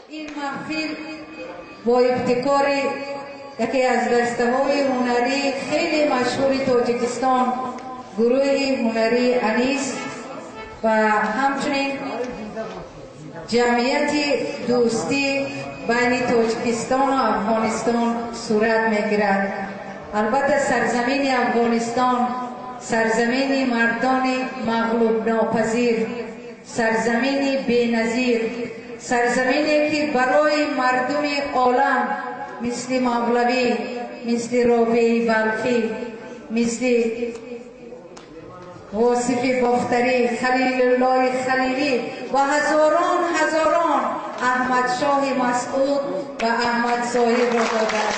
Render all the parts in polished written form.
این محفل با ابتکار یکی از دسته‌های هنری خیلی مشهور تاجیکستان، گروه هنری انیس و همچنین جمعیت دوستی بین تاجیکستان و افغانستان صورت میگیرد. البته سرزمین افغانستان سرزمین مردان مغلوب ناپذیر، سرزمین بی‌نظیر، سرزمینی که برای مردم عالم مثل مولوی، مثل رافعی بلخی، مثل واصف باختری، خلیل الله خلیلی و هزاران احمد شاه مسعود و احمد ظاهر را دادند.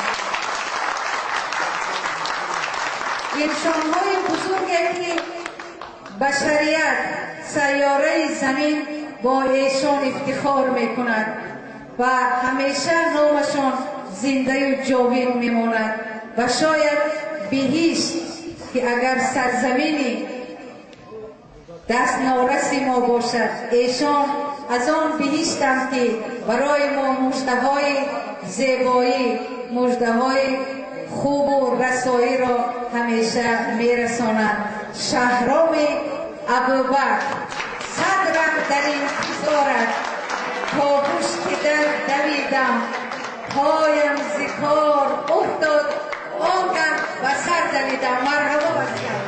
انسان‌های بزرگی که بشریت سیاره زمین با ایشان افتخار میکند و همیشه نامشان زنده و جاوید میماند و شاید بهشت که اگر سرزمینی دست نارس ما باشد، ایشان از آن بهشتند که برای ما مژده‌های زیبایی، مژده‌های خوب و رسایی را همیشه میرسانند. شهرام ابوبکر صدرم در انتظارت، تا پشت در دویدم، پایم ز کار افتاد، آنگه و سر دویدم. مرحبا بسیار.